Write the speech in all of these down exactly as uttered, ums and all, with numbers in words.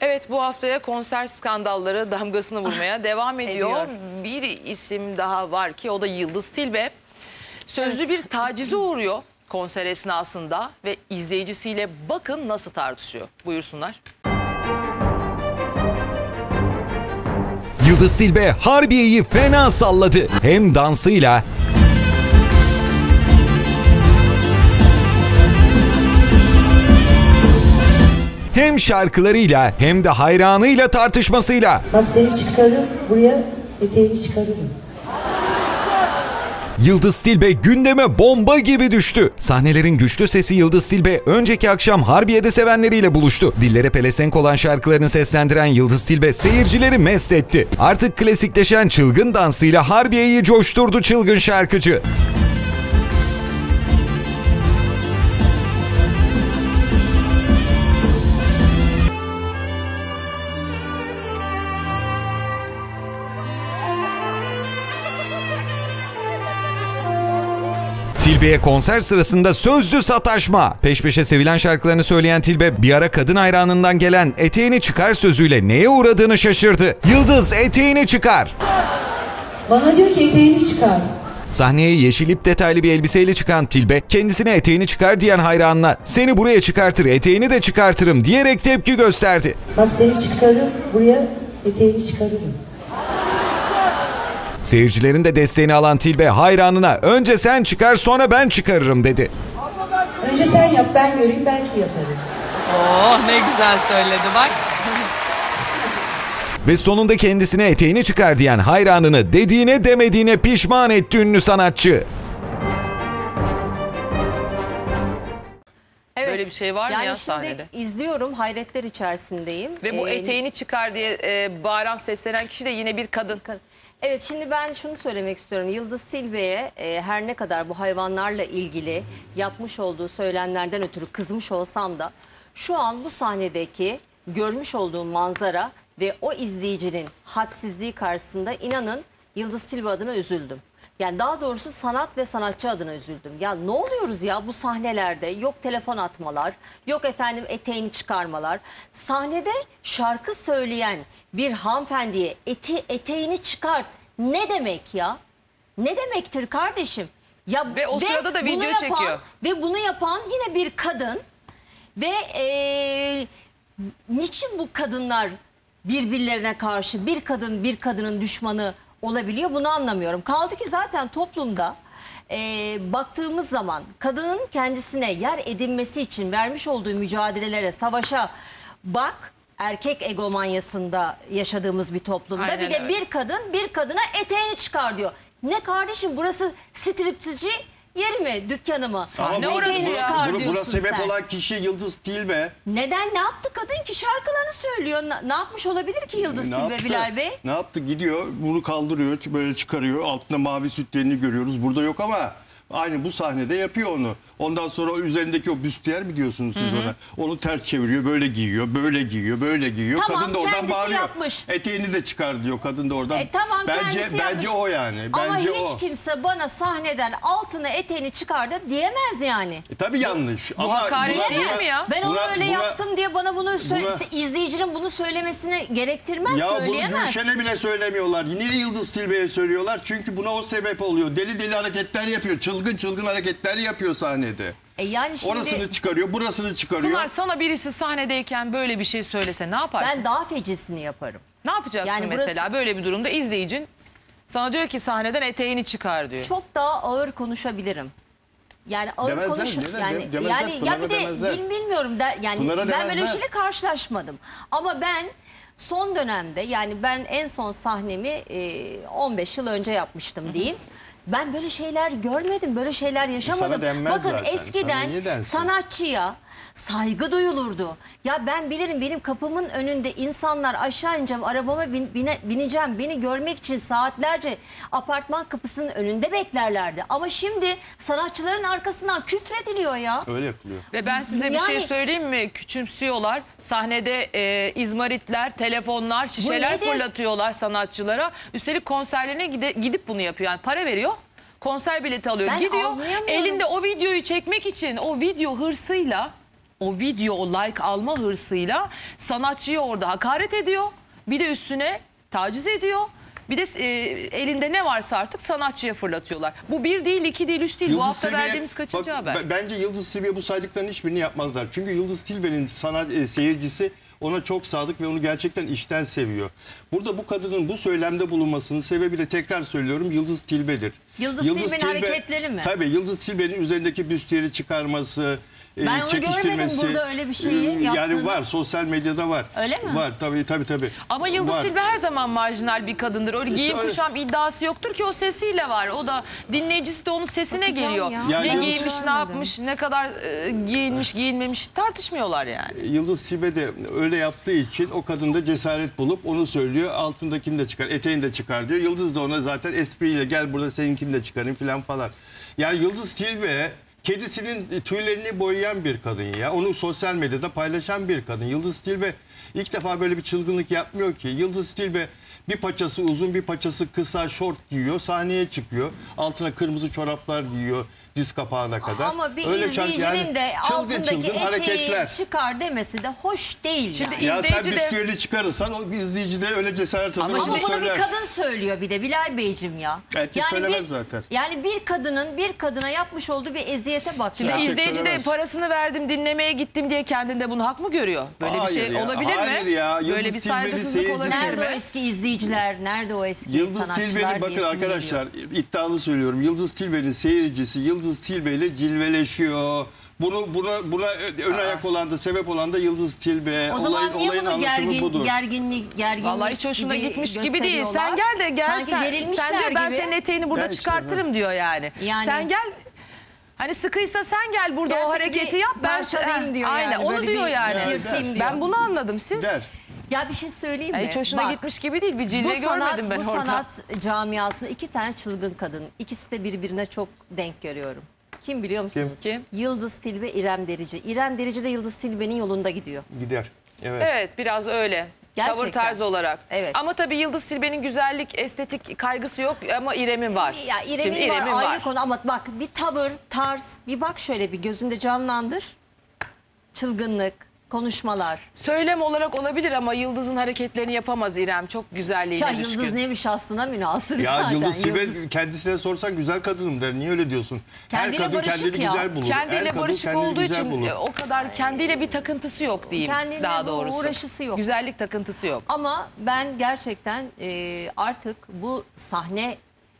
Evet, bu haftaya konser skandalları damgasını vurmaya devam ediyor. Bir isim daha var ki o da Yıldız Tilbe. Sözlü evet. bir tacize uğruyor konser esnasında ve izleyicisiyle bakın nasıl tartışıyor. Buyursunlar. Yıldız Tilbe Harbiye'yi fena salladı. Hem dansıyla hem şarkılarıyla hem de hayranıyla tartışmasıyla. Bak seni çıkarırım, buraya eteğini çıkarırım. Yıldız Tilbe gündeme bomba gibi düştü. Sahnelerin güçlü sesi Yıldız Tilbe önceki akşam Harbiye'de sevenleriyle buluştu. Dillere pelesenk olan şarkılarını seslendiren Yıldız Tilbe seyircileri mest etti. Artık klasikleşen çılgın dansıyla Harbiye'yi coşturdu çılgın şarkıcı. Tilbe'ye konser sırasında sözlü sataşma. Peş peşe sevilen şarkılarını söyleyen Tilbe bir ara kadın hayranından gelen eteğini çıkar sözüyle neye uğradığını şaşırdı. Yıldız eteğini çıkar. Bana diyor ki eteğini çıkar. Sahneye yeşil ip detaylı bir elbiseyle çıkan Tilbe kendisine eteğini çıkar diyen hayranına seni buraya çıkartır eteğini de çıkartırım diyerek tepki gösterdi. Bak seni çıkarırım, buraya eteğini çıkarırım. Seyircilerin de desteğini alan Tilbe hayranına önce sen çıkar sonra ben çıkarırım dedi. Önce sen yap ben göreyim belki yaparım. Oh ne güzel söyledi bak. Ve sonunda kendisine eteğini çıkar diyen hayranını dediğine demediğine pişman etti ünlü sanatçı. Evet. Böyle bir şey var mı yani ya şimdi sahnede? İzliyorum, hayretler içerisindeyim. Ve bu ee, eteğini çıkar diye e, bağıran, seslenen kişi de yine bir kadın. Evet, şimdi ben şunu söylemek istiyorum. Yıldız Tilbe'ye e, her ne kadar bu hayvanlarla ilgili yapmış olduğu söylemlerden ötürü kızmış olsam da şu an bu sahnedeki görmüş olduğum manzara ve o izleyicinin hadsizliği karşısında inanın Yıldız Tilbe adına üzüldüm. Yani daha doğrusu sanat ve sanatçı adına üzüldüm. Ya ne oluyoruz ya bu sahnelerde? Yok telefon atmalar, yok efendim eteğini çıkarmalar. Sahnede şarkı söyleyen bir hanımefendiye eti, eteğini çıkart. Ne demek ya? Ne demektir kardeşim? Ya ve o sırada da video yapan, çekiyor. Ve bunu yapan yine bir kadın. Ve ee, niçin bu kadınlar birbirlerine karşı bir kadın bir kadının düşmanı olabiliyor, bunu anlamıyorum. Kaldı ki zaten toplumda e, baktığımız zaman kadının kendisine yer edinmesi için vermiş olduğu mücadelelere, savaşa bak, erkek egomanyasında yaşadığımız bir toplumda. Aynen bir de öyle. bir kadın bir kadına eteğini çıkar diyor. Ne kardeşim, burası striptizci yeri mi, dükkanı mı? Ne orası çıkar Buna, buna diyorsun sebep sen. olan kişi Yıldız Tilbe. Neden, ne yaptı kadın ki? Şarkılarını söylüyor. Ne, ne yapmış olabilir ki Yıldız Ne Tilbe, yaptı? Bilal Bey? Ne yaptı? Gidiyor, bunu kaldırıyor, böyle çıkarıyor. Altında mavi sütlerini görüyoruz. Burada yok ama aynı bu sahnede yapıyor onu. Ondan sonra üzerindeki o büstiyer mi diyorsunuz siz, hı hı, ona? Onu ters çeviriyor, böyle giyiyor, böyle giyiyor, böyle giyiyor. Tamam, kadın da oradan kendisi bağırıyor. Yapmış. Eteğini de çıkar diyor kadın da oradan. E, tamam, bence kendisi bence yapmış. o yani. Ama Bence hiç o. kimse bana sahneden altına eteğini çıkardı diyemez yani. E, tabii yanlış. Bu ama hakaret buna- değil buna- mi ya? Ben onu buna- öyle buna- yaptım diye bana bunu söyle, buna- izleyicinin bunu söylemesine gerektirmez, Ya bunu söyleyemez. Gülşen'e bile söylemiyorlar. Niye Yıldız Tilbe'ye söylüyorlar? Çünkü buna o sebep oluyor. Deli deli hareketler yapıyor. Çılgın çılgın hareketler yapıyor sahnede. E yani şimdi Orasını çıkarıyor, burasını çıkarıyor. Pınar, sana birisi sahnedeyken böyle bir şey söylese ne yaparsın? ben daha fecisini yaparım. Ne yapacaksın Yani burası- mesela böyle bir durumda? İzleyicin sana diyor ki sahneden eteğini çıkar diyor. Çok daha ağır konuşabilirim. Yani ağır Demezler, konuş neden? yani Demezler, yani ya Pınar'a bir de demezler. bil- bilmiyorum da yani Pınar'a ben böyle bir demezler. şeyle karşılaşmadım. Ama ben son dönemde, yani ben en son sahnemi e, on beş yıl önce yapmıştım diyeyim. Ben böyle şeyler görmedim, böyle şeyler yaşamadım. denmez Bakın zaten. Sana eskiden niye densin? sanatçıya saygı duyulurdu. Ya ben bilirim, benim kapımın önünde insanlar aşağı ineceğim, arabama bin, bine, bineceğim, beni görmek için saatlerce apartman kapısının önünde beklerlerdi. Ama şimdi sanatçıların arkasından küfrediliyor ya. Öyle yapılıyor. Ve ben size bir Yani- şey söyleyeyim mi? Küçümsüyorlar. Sahnede e, izmaritler, telefonlar, şişeler nedir? fırlatıyorlar sanatçılara. Üstelik konserlerine gide, gidip bunu yapıyor. Yani para veriyor. Konser bileti alıyor. Ben Gidiyor. anlayamıyorum. Elinde o videoyu çekmek için o video hırsıyla o video, o like alma hırsıyla sanatçıyı orada hakaret ediyor. Bir de üstüne taciz ediyor. Bir de e, elinde ne varsa artık sanatçıya fırlatıyorlar. Bu bir değil, iki değil, üç değil. Bu hafta Tilbe'ye- verdiğimiz kaçıncı bak, haber? b- Bence Yıldız Tilbe bu saydıklarının hiçbirini yapmazlar. Çünkü Yıldız Tilbe'nin sanat e, seyircisi ona çok sadık ve onu gerçekten içten seviyor. Burada bu kadının bu söylemde bulunmasının sebebi de tekrar söylüyorum Yıldız Tilbe'dir. Yıldız Tilbe'nin hareketleri mi? Tabii Yıldız Tilbe'nin üzerindeki büstiyeri çıkarması, e, Ben onu çekiştirmesi. görmedim burada öyle bir şeyi e, Yani yaptığını. var, sosyal medyada var. Öyle mi? Var tabii tabii tabii. Ama Yıldız Var. Tilbe her zaman marjinal bir kadındır. Öyle giyim öyle. kuşam iddiası yoktur ki, o sesiyle var. O da dinleyicisi de onun sesine Bakacağım geliyor. ya. Ya Ne Yıldız- giymiş, ne yapmış, ne kadar e, giyinmiş, giyinmemiş tartışmıyorlar yani. Yıldız Tilbe de öyle yaptığı için o kadın da cesaret bulup onu söylüyor. Altındakini de çıkar, eteğini de çıkar diyor. Yıldız da ona zaten espriyle gel burada seninkini de çıkarayım falan falan. Yani Yıldız Tilbe kedisinin tüylerini boyayan bir kadın ya. Onu sosyal medyada paylaşan bir kadın. Yıldız Tilbe ilk defa böyle bir çılgınlık yapmıyor ki. Yıldız Tilbe bir paçası uzun, bir paçası kısa, şort giyiyor. Sahneye çıkıyor. Altına kırmızı çoraplar giyiyor diz kapağına kadar. Ama bir Öyle şarkı- izleyicinin yani de çılgın altındaki çılgın eteği hareketler. çıkar demesi de hoş değil. Şimdi yani. Ya sen İzleyici de- bisküvili çıkarırsan o izleyici de öyle cesaret alır. Ama onu Ama bunu söyler. bir kadın söylüyor bir de Bilal Beyciğim ya. Erkek söylemez bir, zaten. Yani bir kadının bir kadına yapmış olduğu bir eziyete bak Şimdi ya. Erkek izleyici de söylemez. parasını verdim, dinlemeye gittim diye kendinde bunu hak mı görüyor? Böyle bir Hayır şey ya, olabilir hayır mi? ya. Yıldız Böyle bir Tilbe'li saygısızlık seyircisi- olabilir Nerede o mi? eski izleyiciler, nerede o eski Yıldız sanatçılar Tilbe'nin bakın diye arkadaşlar sinirliyor. iddialı söylüyorum. Yıldız Tilbe'nin seyircisi Yıldız Tilbe ile cilveleşiyor. Bunu buna buna ön ayak olan da sebep olan da Yıldız Tilbe. O zaman Olayın- niye olayın bunu anlatımı gergin, budur. gerginlik, gerginlik Vallahi hiç hoşuna gibi gitmiş gibi değil. gösteriyorlar? Sen gel de gel, Sanki sen, gerilmişler sen diyor ben gibi. senin eteğini burada Gel işte, çıkartırım diyor yani. Yani- Sen gel, hani sıkıysa sen gel burada Gel o seni hareketi bir yap. Ben parçalayayım diyor Aynen yani, onu böyle diyor bir yani. yırtayım diyor. Ben bunu anladım, siz? Der. Ya bir şey söyleyeyim mi? Hiç hoşuna Bak, gitmiş gibi değil. Bir Bu cilve sanat, görmedim ben bu orada. sanat camiasında iki tane çılgın kadın. İkisi de birbirine çok denk görüyorum. Kim biliyor musunuz? Kim? Yıldız Tilbe, İrem Derici. İrem Derici de Yıldız Tilbe'nin yolunda gidiyor. Gider. Evet. Evet, biraz öyle. Gerçekten. Tavır tarz olarak. Evet. Ama tabii Yıldız Tilbe'nin güzellik, estetik kaygısı yok ama İrem'in var. Ya İrem'in Şimdi var İrem'in ayrı konu ama bak bir tavır, tarz, bir bak şöyle bir gözünde canlandır. Çılgınlık, konuşmalar. Söylem olarak olabilir ama Yıldız'ın hareketlerini yapamaz İrem. Çok güzelliğine Ya düşkün. Yıldız neymiş aslına münhasır Ya zaten. Yıldız Tilbe Yıldız. kendisine sorsan güzel kadınım der. Niye öyle diyorsun? Kendiyle Her kadın barışık kendini ya. güzel bulur. Her Kendiyle kadın barışık kendini olduğu güzel için bulur. e, o kadar kendiyle bir takıntısı yok diyeyim Kendiyle daha bu doğrusu. uğraşısı yok. Güzellik takıntısı yok. Ama ben gerçekten e, artık bu sahne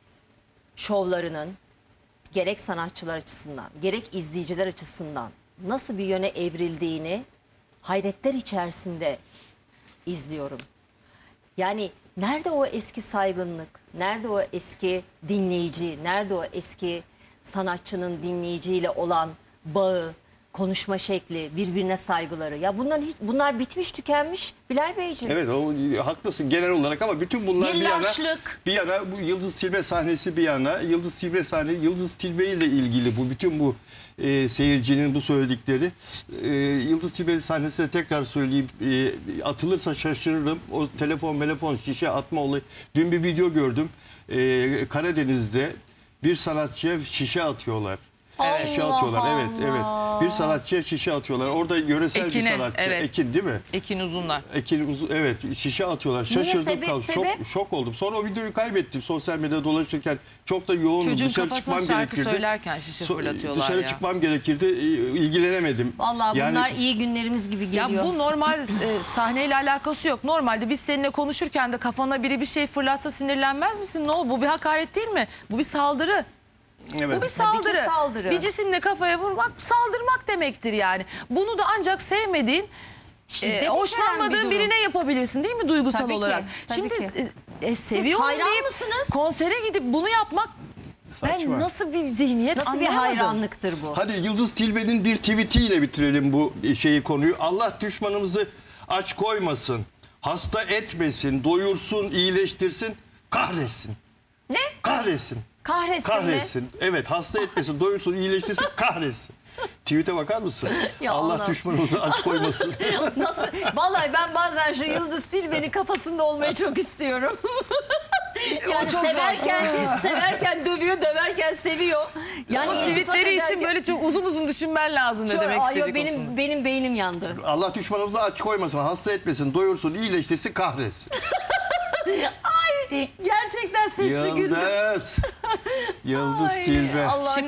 şovlarının gerek sanatçılar açısından gerek izleyiciler açısından nasıl bir yöne evrildiğini hayretler içerisinde izliyorum. Yani nerede o eski saygınlık, nerede o eski dinleyici, nerede o eski sanatçının dinleyiciyle olan bağı, konuşma şekli, birbirine saygıları. Ya bunların hiç, bunlar bitmiş tükenmiş Bilal Beyciğim. Evet o haklısın genel olarak ama bütün bunlar Bir bir, yana yaşlık. bir yana bu Yıldız Tilbe sahnesi bir yana Yıldız Tilbe sahne Yıldız Tilbe ile ilgili bu bütün bu e, seyircinin bu söyledikleri e, Yıldız Tilbe sahnesi de tekrar söyleyeyim e, atılırsa şaşırırım. O telefon telefon şişe atma olayı. Dün bir video gördüm. E, Karadeniz'de bir sanatçıya şişe atıyorlar. Evet. Şişe Allah atıyorlar. Evet, Allah. evet. Bir sanatçıya şişe atıyorlar. Orada yöresel Ekin'e, bir sanatçı. evet. Ekin değil mi? Ekin Uzunlar. Ekin uzun, evet şişe atıyorlar. Şaşırdım sebep, kaldım. Şok, sebep? şok oldum. Sonra o videoyu kaybettim sosyal medyada dolaşırken. Çok da yoğundum. Çocuğun Dışarı kafasına çıkmam şarkı gerekirdi. söylerken şişe So- fırlatıyorlar Dışarı ya. çıkmam gerekirdi. e, ilgilenemedim. Vallahi Yani- bunlar iyi günlerimiz gibi Ya geliyor. bu normal e, sahneyle alakası yok. Normalde biz seninle konuşurken de kafana biri bir şey fırlatsa sinirlenmez misin? Ne oldu? Bu bir hakaret değil mi? Bu bir saldırı. Evet. Bu bir saldırı. Tabii ki saldırı. Bir cisimle kafaya vurmak saldırmak demektir yani. Bunu da ancak sevmediğin, Şiddet e, içeren bir hoşlanmadığın durum. birine yapabilirsin değil mi duygusal Tabii ki, olarak? tabii Şimdi ki. e, e, seviyorum hayran deyip mısınız? konsere gidip bunu yapmak ben Saçma. nasıl bir zihniyet Nasıl bir anlayamadım. hayranlıktır bu? Hadi Yıldız Tilbe'nin bir tweetiyle bitirelim bu şeyi konuyu. Allah düşmanımızı aç koymasın, hasta etmesin, doyursun, iyileştirsin, kahretsin. Ne? Kahretsin. Kahretsin, mi? Kahretsin. Evet hasta etmesin, doyursun, iyileştirsin, kahretsin. Tweet'e bakar mısın? Ya Allah Allah. düşmanımızı aç koymasın. Nasıl? Vallahi ben bazen şu Yıldız Tilbe'nin kafasında olmayı çok istiyorum. Yani çok zor. severken severken dövüyor, döverken seviyor. Yani O iltifat tweetleri için ederken- böyle çok uzun uzun düşünmen lazım ne Çok- demek Ay, yo, istedik benim olsun. benim beynim yandı. Allah düşmanımıza aç koymasın, hasta etmesin, doyursun, iyileştirsin, kahretsin. Ay gerçekten sesli güldüm. Yıldız. Yıldız Ay, Tilbe. Allah'ım.